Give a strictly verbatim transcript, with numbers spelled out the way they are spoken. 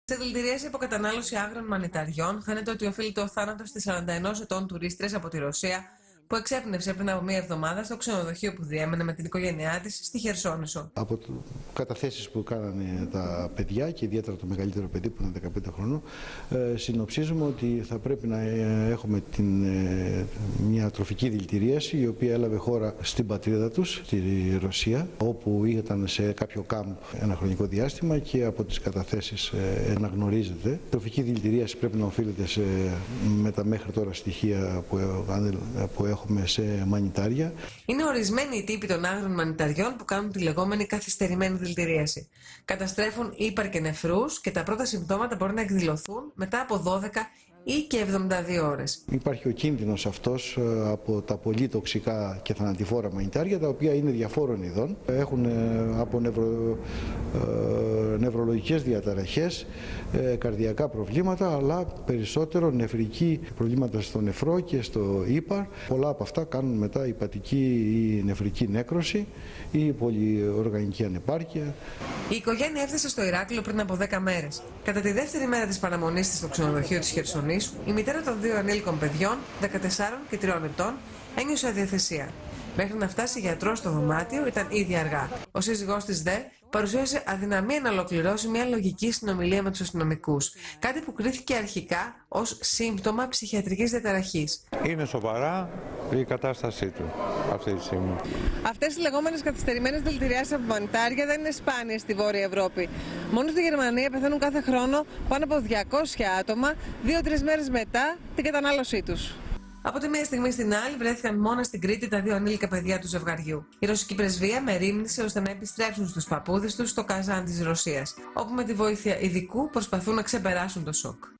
Σε δηλητηρίαση από κατανάλωση άγρων μανιταριών, φαίνεται ότι οφείλεται ο θάνατος της σαράντα ενός ετών τουρίστριας από τη Ρωσία, που εξέπνευσε πριν από μία εβδομάδα στο ξενοδοχείο που διέμενε με την οικογένειά της στη Χερσόνησο. Από καταθέσεις που κάνανε τα παιδιά και ιδιαίτερα το μεγαλύτερο παιδί που είναι δεκαπέντε χρονών, ε, συνοψίζουμε ότι θα πρέπει να έχουμε την, ε, μια τροφική δηλητηρίαση η οποία έλαβε χώρα στην πατρίδα τους, στη Ρωσία, όπου ήταν σε κάποιο κάμπ ένα χρονικό διάστημα και από τις καταθέσεις ε, αναγνωρίζεται. Η τροφική δηλητηρίαση πρέπει να οφείλεται σε, με τα μέχρι τώρα στοιχεία που, που έχουμε σε μανιτάρια. Είναι ορισμένοι οι τύποι των άγρων μανιταριών που κάνουν τη λεγόμενη καθυστερημένη δηλητηρίαση. Καταστρέφουν ύπαρ και νεφρούς και τα πρώτα συμπτώματα μπορεί να εκδηλωθούν μετά από δώδεκα ή και εβδομήντα δύο ώρες. Υπάρχει ο κίνδυνος αυτός από τα πολύ τοξικά και θανατηφόρα μανιτάρια, τα οποία είναι διαφόρων ειδών. Έχουν από νευρο, νευρολογικές διαταραχές, καρδιακά προβλήματα, αλλά περισσότερο νεφρική προβλήματα στο νεφρό και στο ύπαρ. Πολλά από αυτά κάνουν μετά υπατική ή νεφρική νέκρωση ή πολυοργανική ανεπάρκεια. Η οικογένεια έφτασε στο Ηράκλειο πριν από δέκα μέρες. Κατά τη δεύτερη μέρα της παραμονής της στο ξενοδοχείο της Χερσονήσου, η μητέρα των δύο ανήλικων παιδιών, δεκατεσσάρων και τριών ετών, ένιωσε αδιαθεσία. Μέχρι να φτάσει γιατρός στο δωμάτιο ήταν ήδη αργά. Ο σύζυγός της δε παρουσίασε αδυναμία να ολοκληρώσει μια λογική συνομιλία με τους αστυνομικούς. Κάτι που κρίθηκε αρχικά ως σύμπτωμα ψυχιατρικής διαταραχής. Είναι σοβαρά η κατάστασή του αυτή τη στιγμή. Αυτές οι λεγόμενες καθυστερημένες δηλητηριάσεις από μανιτάρια δεν είναι σπάνιες στη Βόρεια Ευρώπη. Μόνο στη Γερμανία πεθαίνουν κάθε χρόνο πάνω από διακόσια άτομα, δύο-τρεις μέρες μετά την κατανάλωσή τους. Από τη μία στιγμή στην άλλη βρέθηκαν μόνα στην Κρήτη τα δύο ανήλικα παιδιά του ζευγαριού. Η ρωσική πρεσβεία μερίμνησε ώστε να επιστρέψουν στους παππούδες τους στο Καζάν της Ρωσίας, όπου με τη βοήθεια ειδικού προσπαθούν να ξεπεράσουν το σοκ.